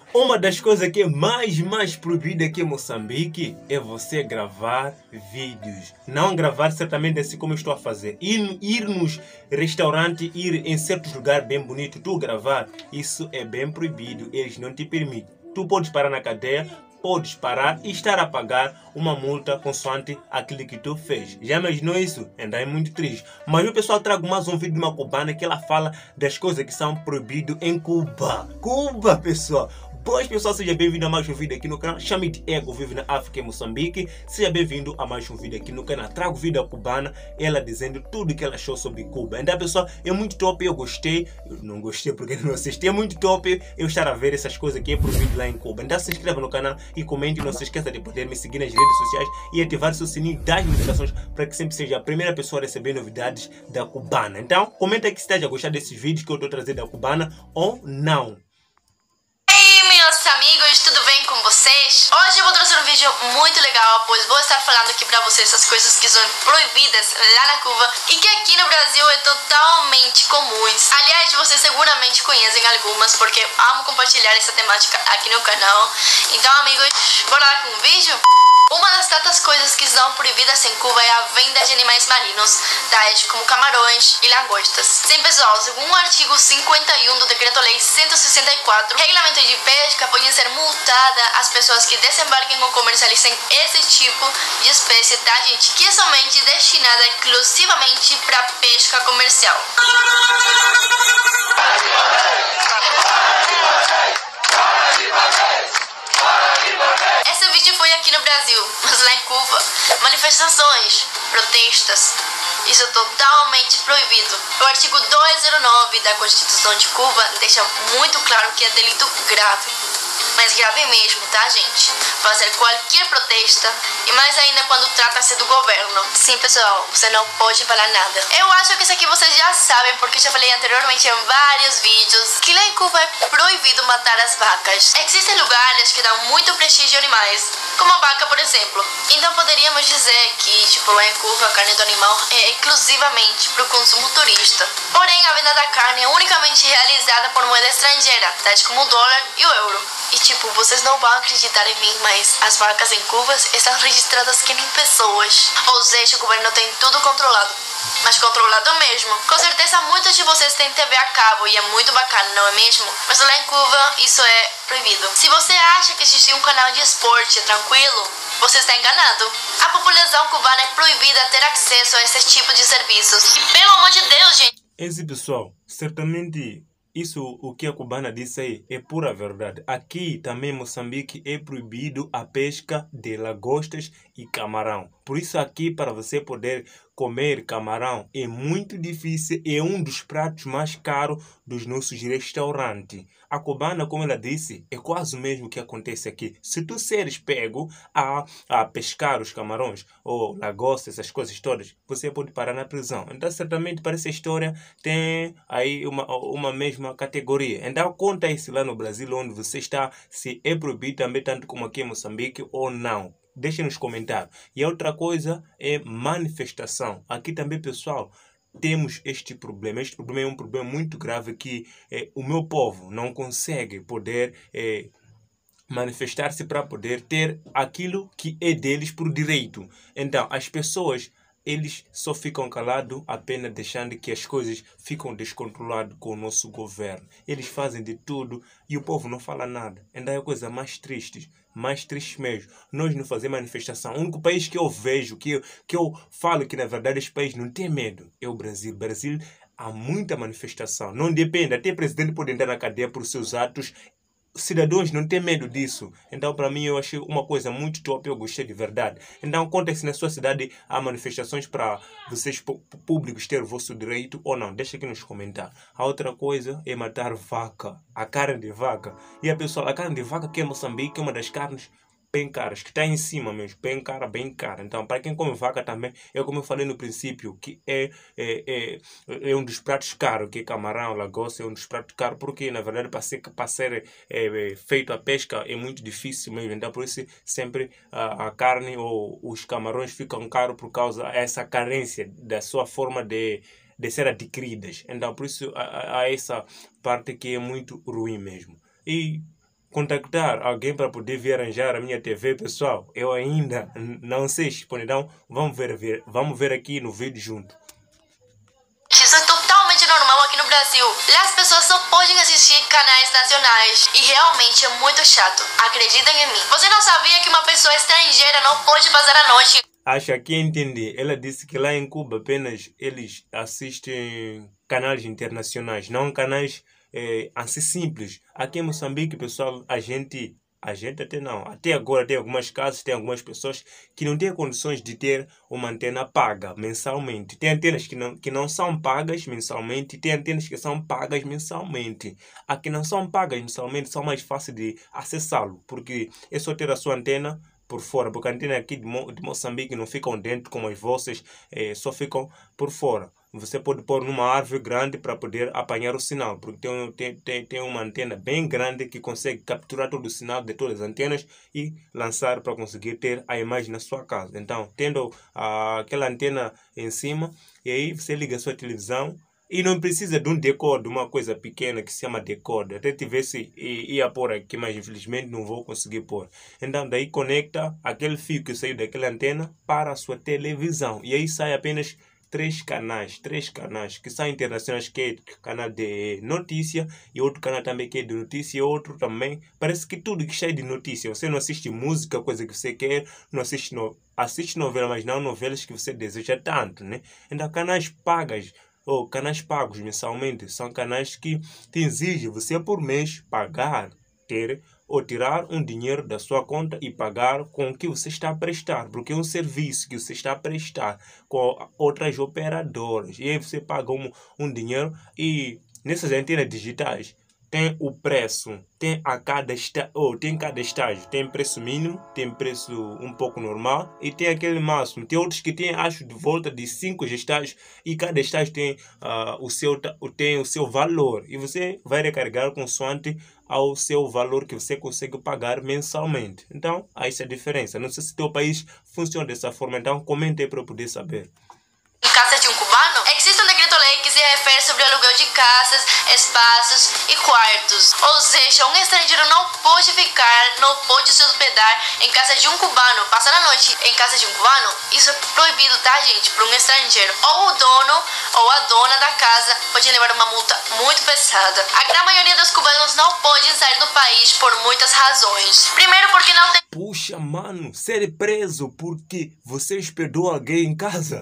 Uma das coisas que é mais proibida aqui em Moçambique é você gravar vídeos. Não gravar certamente assim como eu estou a fazer. Ir nos restaurantes, ir em certos lugares bem bonitos, tu gravar, isso é bem proibido. Eles não te permitem. Tu podes parar na cadeia, podes parar e estar a pagar uma multa consoante aquilo que tu fez. Já imaginou isso? Ainda é muito triste. Mas o pessoal trago mais um vídeo de uma cubana que ela fala das coisas que são proibidas em Cuba. Cuba, pessoal! Boas pessoal, seja bem-vindo a mais um vídeo aqui no canal. Chame-te Ego, vive na África e Moçambique. Seja bem-vindo a mais um vídeo aqui no canal. Trago vídeo da cubana, ela dizendo tudo que ela achou sobre Cuba. Então, pessoal, é muito top, eu gostei. Eu não gostei porque não assisti. É muito top eu estar a ver essas coisas que é proibido lá em Cuba. Então, se inscreva no canal e comente. Não se esqueça de poder me seguir nas redes sociais e ativar o seu sininho das notificações para que sempre seja a primeira pessoa a receber novidades da cubana. Então, comenta aqui se está a gostar desses vídeos que eu estou trazendo da cubana ou não. Amigos, tudo bem com vocês? Hoje eu vou trazer um vídeo muito legal, pois vou estar falando aqui pra vocês essas coisas que são proibidas lá na Cuba e que aqui no Brasil é totalmente comuns. Aliás, vocês seguramente conhecem algumas, porque eu amo compartilhar essa temática aqui no canal. Então, amigos, bora lá com o vídeo? Uma das tantas coisas que são proibidas em Cuba é a venda de animais marinhos, tais como camarões e lagostas. Sim, pessoal, segundo o artigo 51 do Decreto-Lei 164, regulamento de pesca, podem ser multadas as pessoas que desembarquem ou comercializem esse tipo de espécie, tá, gente? Que é somente destinada exclusivamente para pesca comercial. Esse vídeo foi aqui no Brasil, mas lá em Cuba, manifestações, protestos, isso é totalmente proibido. O artigo 209 da Constituição de Cuba deixa muito claro que é delito grave. Mas grave mesmo, tá, gente? Fazer qualquer protesto, e mais ainda quando trata-se do governo. Sim, pessoal, você não pode falar nada. Eu acho que isso aqui vocês já sabem, porque já falei anteriormente em vários vídeos que lá em Cuba é proibido matar as vacas. Existem lugares que dão muito prestígio a animais, como a vaca, por exemplo. Então poderíamos dizer que, tipo, lá em Cuba a carne do animal é exclusivamente para o consumo turista. Porém, a venda da carne é unicamente realizada por moeda estrangeira, tais como o dólar e o euro. E tipo, vocês não vão acreditar em mim, mas as vacas em Cuba estão registradas que nem pessoas. Ou seja, o governo tem tudo controlado. Mas controlado mesmo. Com certeza muitos de vocês têm TV a cabo e é muito bacana, não é mesmo? Mas lá em Cuba isso é proibido. Se você acha que assistir um canal de esporte é tranquilo, você está enganado. A população cubana é proibida ter acesso a esse tipo de serviços. E pelo amor de Deus, gente! Esse pessoal, certamente isso o que a cubana disse aí é pura verdade. Aqui também em Moçambique é proibido a pesca de lagostas e camarão. Por isso aqui para você poder comer camarão é muito difícil, é um dos pratos mais caros dos nossos restaurantes. A cubana, como ela disse, é quase o mesmo que acontece aqui. Se tu seres pego a pescar os camarões ou lagostas, essas coisas todas, você pode parar na prisão. Então certamente para essa história tem aí uma mesma categoria. Então conta isso lá no Brasil onde você está, se é proibido também tanto como aqui em Moçambique ou não. Deixe nos comentários. E a outra coisa é manifestação. Aqui também, pessoal, temos este problema. Este problema é um problema muito grave que o meu povo não consegue poder manifestar-se para poder ter aquilo que é deles por direito. Então, as pessoas, eles só ficam calados apenas deixando que as coisas ficam descontroladas com o nosso governo. Eles fazem de tudo e o povo não fala nada. Ainda é a coisa mais triste mesmo. Nós não fazemos manifestação. O único país que eu vejo, que eu falo que na verdade esse país não tem medo, é o Brasil. Brasil há muita manifestação. Não depende, até o presidente pode entrar na cadeia por seus atos. Cidadãos não têm medo disso. Então, para mim, eu achei uma coisa muito top. Eu gostei de verdade. Então, conta se na sua cidade há manifestações para vocês públicos ter o vosso direito ou não. Deixa aqui nos comentários. A outra coisa é matar vaca. A carne de vaca. E a pessoa, a carne de vaca que é Moçambique é uma das carnes bem caras, que está em cima mesmo, bem cara, bem cara. Então, para quem come vaca também, é como eu falei no princípio, que é um dos pratos caros, que é camarão, lagosta, é um dos pratos caros, porque na verdade para ser feito a pesca é muito difícil mesmo. Então, por isso sempre a carne ou os camarões ficam caros por causa dessa carência da sua forma de ser adquiridas. Então, por isso há essa parte que é muito ruim mesmo. E contactar alguém para poder vir arranjar a minha TV, pessoal, eu ainda não sei responder. Então, vamos ver aqui no vídeo junto. Isso é totalmente normal aqui no Brasil. Lá as pessoas só podem assistir canais nacionais. E realmente é muito chato. Acreditem em mim. Você não sabia que uma pessoa estrangeira não pode passar a noite? Acho que entendi. Ela disse que lá em Cuba apenas eles assistem canais internacionais, não canais assim simples. Aqui em Moçambique, pessoal, a gente até não. Até agora tem algumas casas, tem algumas pessoas que não têm condições de ter uma antena paga mensalmente. Tem antenas que não são pagas mensalmente, tem antenas que são pagas mensalmente. As que não são pagas mensalmente são mais fáceis de acessá-lo, porque é só ter a sua antena por fora, porque a antena aqui de Moçambique não ficam dentro como as vossas, só ficam por fora. Você pode pôr numa árvore grande para poder apanhar o sinal, porque tem uma antena bem grande que consegue capturar todo o sinal de todas as antenas e lançar para conseguir ter a imagem na sua casa. Então, tendo aquela antena em cima, e aí você liga a sua televisão. E não precisa de um decoder, uma coisa pequena que se chama decoder. Até tivesse ia pôr aqui, mas infelizmente não vou conseguir pôr. Então daí conecta aquele fio que saiu daquela antena para a sua televisão. E aí sai apenas três canais que são internacionais, que é canal de notícia e outro canal também que é de notícia e outro também. Parece que tudo que sai de notícia. Você não assiste música, coisa que você quer, não assiste novela, mas não novelas que você deseja tanto, né? Então canais canais pagos mensalmente são canais que te exigem você por mês pagar, ou tirar um dinheiro da sua conta e pagar com o que você está a prestar, porque é um serviço que você está a prestar com outras operadoras. E aí você paga um dinheiro, e nessas antenas digitais tem o preço, tem cada estágio, tem preço mínimo, tem preço um pouco normal e tem aquele máximo. Tem outros que tem, acho, de volta de 5 estágios, e cada estágio tem o seu valor, e você vai recarregar consoante ao seu valor que você consegue pagar mensalmente. Então, há essa diferença. Não sei se teu país funciona dessa forma, então comente aí para eu poder saber. Em casa de um cubano, existe um decreto-lei que se refere sobre o aluguel de casas, espaços e quartos. Ou seja, um estrangeiro não pode se hospedar em casa de um cubano. Passar a noite em casa de um cubano, isso é proibido, tá, gente? Para um estrangeiro. Ou o dono ou a dona da casa pode levar uma multa muito pesada. A grande maioria dos cubanos não pode sair do país por muitas razões. Primeiro, porque não tem... Puxa, mano, ser preso porque você hospedou alguém em casa?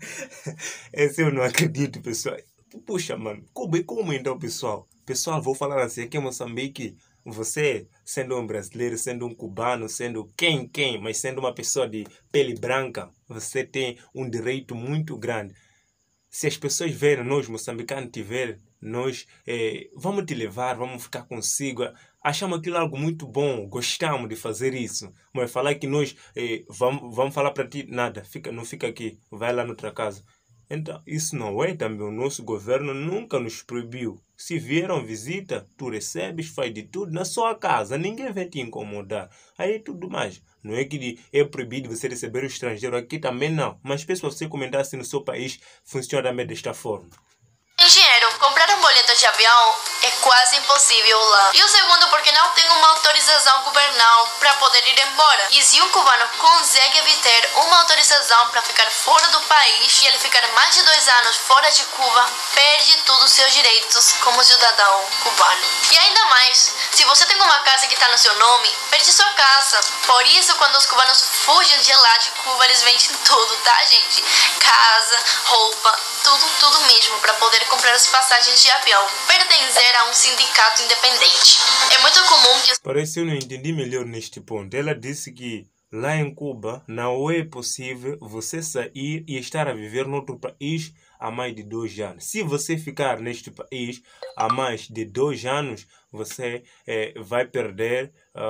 Esse eu não acredito, pessoal. Puxa, mano, como então, pessoal? Pessoal, vou falar assim, aqui em Moçambique, você, sendo um brasileiro, sendo um cubano, sendo quem, mas sendo uma pessoa de pele branca, você tem um direito muito grande. Se as pessoas verem, nós moçambicanos te verem, nós vamos te levar, vamos ficar consigo. Achamos aquilo algo muito bom, gostamos de fazer isso. Mas falar que nós vamos falar para ti, nada, não fica aqui, vai lá noutra casa. Então, isso não é também. O nosso governo nunca nos proibiu. Se vieram visita, tu recebes, faz de tudo na sua casa. Ninguém vai te incomodar. Aí tudo mais. Não é que é proibido você receber o estrangeiro. Aqui também não. Mas peço para você comentar se no seu país funciona também desta forma. Dinheiro, comprar um boleto de avião é quase impossível lá. E o segundo, porque não tem uma autorização governal para poder ir embora. E se um cubano consegue obter uma autorização para ficar fora do país e ele ficar mais de 2 anos fora de Cuba, perde todos os seus direitos como cidadão cubano. E ainda mais, se você tem uma casa que está no seu nome, perde sua casa. Por isso, quando os cubanos fugem de lá de Cuba, eles vendem tudo, tá, gente? Casa, roupa, tudo mesmo, para poder comprar as passagens de avião, pertencer a um sindicato independente. É muito comum que... Parece que eu não entendi melhor neste ponto. Ela disse que lá em Cuba não é possível você sair e estar a viver noutro país há mais de 2 anos. Se você ficar neste país há mais de 2 anos, você vai perder,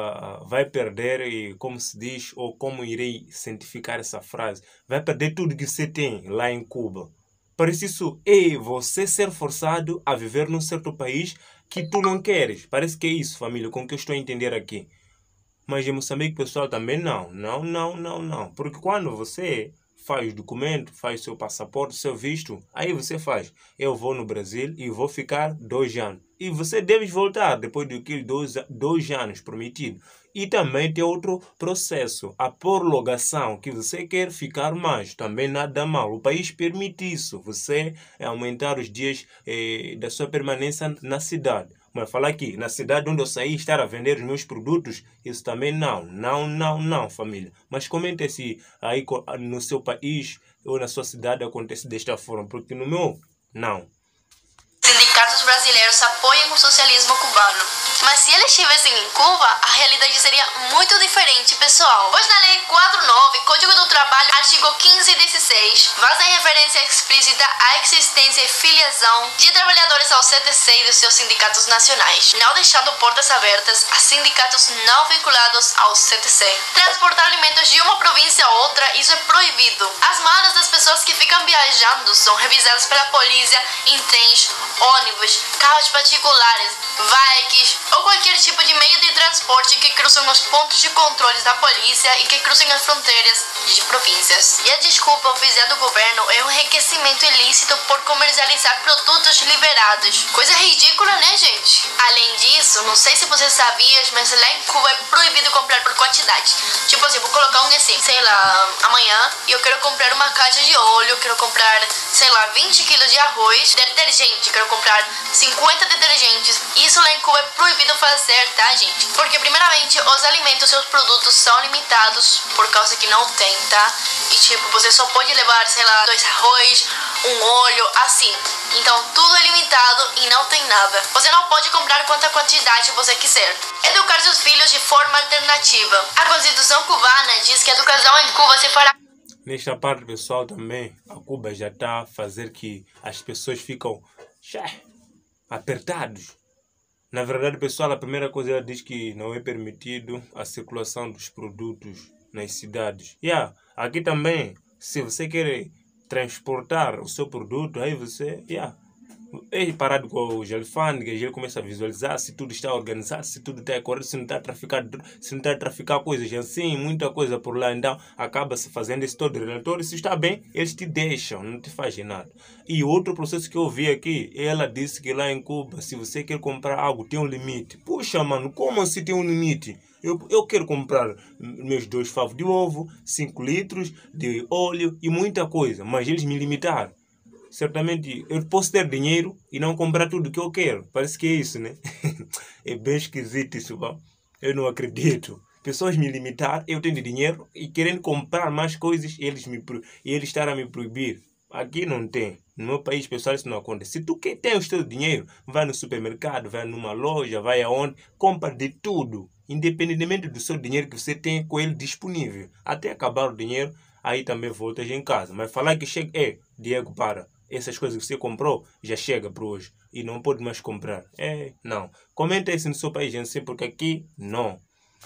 e como se diz, ou como irei cientificar essa frase, vai perder tudo que você tem lá em Cuba. Parece isso é você ser forçado a viver num certo país que tu não queres. Parece que é isso, família, com o que eu estou a entender aqui. Mas em Moçambique, pessoal, também não. Não. Porque quando você faz documento, faz seu passaporte, seu visto, aí você faz. Eu vou no Brasil e vou ficar 2 anos. E você deve voltar depois daqueles 2 anos prometido. E também tem outro processo, a prorrogação, que você quer ficar mais, também nada mal. O país permite isso, você aumentar os dias da sua permanência na cidade. Mas falar aqui, na cidade onde eu saí, estar a vender os meus produtos, isso também não, família. Mas comente se aí no seu país ou na sua cidade acontece desta forma, porque no meu, não. Sindicatos brasileiros apoiam o socialismo cubano. Mas se eles estivessem em Cuba, a realidade seria muito diferente, pessoal. Pois na Lei 49, Código do Trabalho, artigo 15 e 16, fazem referência explícita à existência e filiação de trabalhadores ao CTC e dos seus sindicatos nacionais, não deixando portas abertas a sindicatos não vinculados ao CTC. Transportar alimentos de uma província a outra, isso é proibido. As malas das pessoas que ficam viajando são revisadas pela polícia em trens, ônibus, carros particulares, bikes ou qualquer tipo de meio de transporte que cruzam os pontos de controle da polícia e que cruzem as fronteiras de províncias. E a desculpa oficial do governo é um enriquecimento ilícito por comercializar produtos liberados. Coisa ridícula, né, gente? Além disso, não sei se você sabia, mas lá em Cuba é proibido comprar por quantidade. Tipo assim, vou colocar um exemplo. Sei lá, amanhã eu quero comprar uma caixa de óleo, quero comprar, sei lá, 20 quilos de arroz, detergente, quero comprar 50 detergentes. Isso lá em Cuba é proibido fazer, tá, gente? Porque primeiramente os alimentos e os produtos são limitados por causa que não tem, tá? E tipo, você só pode levar, sei lá, 2 arroz, um óleo, assim. Então tudo é limitado e não tem nada. Você não pode comprar quanta quantidade você quiser. Educar seus filhos de forma alternativa. A Constituição cubana diz que a educação em Cuba se fará. Nesta parte, pessoal, também a Cuba já está a fazer que as pessoas ficam apertados. Na verdade, pessoal, a primeira coisa ela diz que não é permitido a circulação dos produtos nas cidades. Aqui também, se você quer transportar o seu produto, aí você, é parado com os alfândegas, ele começa a visualizar se tudo está organizado, se tudo está correto, se não está a traficar coisas assim, muita coisa por lá. Então acaba-se fazendo esse todo relatório. Se está bem, eles te deixam, não te fazem nada. E outro processo que eu vi aqui, ela disse que lá em Cuba, se você quer comprar algo, tem um limite. Puxa, mano, como assim tem um limite? Eu quero comprar meus 2 favos de ovo, 5 litros de óleo e muita coisa, mas eles me limitaram. Certamente eu posso ter dinheiro e não comprar tudo que eu quero. Parece que é isso, né? É bem esquisito isso, bom? Eu não acredito. Pessoas me limitaram, eu tenho dinheiro e querendo comprar mais coisas, eles estarem a me proibir. Aqui não tem. No meu país, pessoal, isso não acontece. Se tu tem o teu dinheiro, vai no supermercado, vai numa loja, vai aonde, compra de tudo. Independentemente do seu dinheiro que você tem com ele disponível. Até acabar o dinheiro, aí também voltas em casa. Mas falar que chega, Diego, para. Essas coisas que você comprou já chega para hoje e não pode mais comprar. Não. Comenta isso no seu país, não sei, porque aqui não.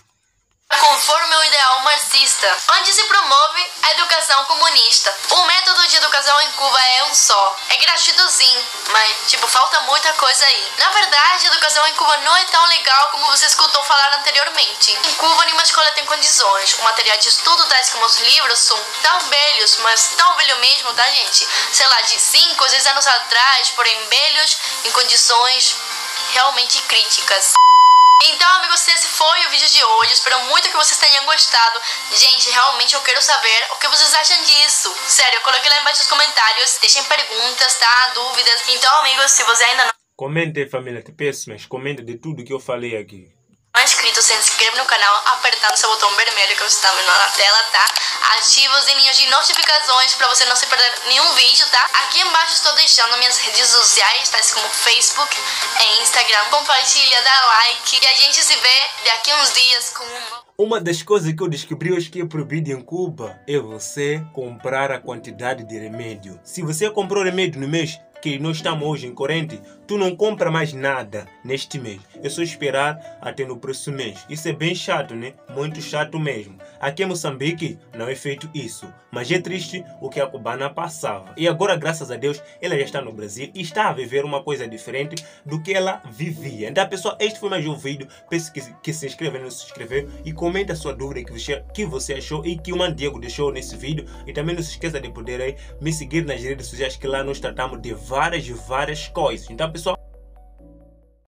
Conforme o ideal marxista, onde se promove a educação comunista. O método de educação em Cuba é um só. É gratuito sim, mas falta muita coisa aí. Na verdade, a educação em Cuba não é tão legal como você escutou falar anteriormente. Em Cuba, nenhuma escola tem condições. O material de estudo, tais como os livros, são tão velhos, mas tão velho mesmo, tá, gente? Sei lá, de 5 ou 6 anos atrás, porém velhos, em condições realmente críticas. Então, amigos, esse foi o vídeo de hoje. Espero muito que vocês tenham gostado. Gente, realmente eu quero saber o que vocês acham disso. Sério, coloquem lá embaixo nos comentários. Deixem perguntas, tá? Dúvidas. Então, amigos, se você ainda não... Comente, família, te peço, mas comente de tudo que eu falei aqui. Não é inscrito, se inscreve no canal apertando esse botão vermelho que você está vendo na tela, tá? Ativa os sininhos de notificações para você não se perder nenhum vídeo, tá? Aqui embaixo estou deixando minhas redes sociais, tais como Facebook e Instagram. Compartilha, dá like e a gente se vê daqui uns dias com Uma das coisas que eu descobri hoje que é proibido em Cuba é você comprar a quantidade de remédio. Se você comprou remédio no mês que nós estamos hoje em corrente, tu não compra mais nada neste mês. É só esperar até no próximo mês. Isso é bem chato, né? Muito chato mesmo. Aqui em Moçambique não é feito isso. Mas é triste o que a cubana passava. E agora, graças a Deus, ela já está no Brasil e está a viver uma coisa diferente do que ela vivia. Então, pessoal, este foi mais um vídeo. Peço que se inscreva, não se inscreveu e comenta a sua dúvida que você achou e que o Mano Diego deixou nesse vídeo. E também não se esqueça de poder aí me seguir nas redes sociais, que lá nós tratamos de várias coisas. Então,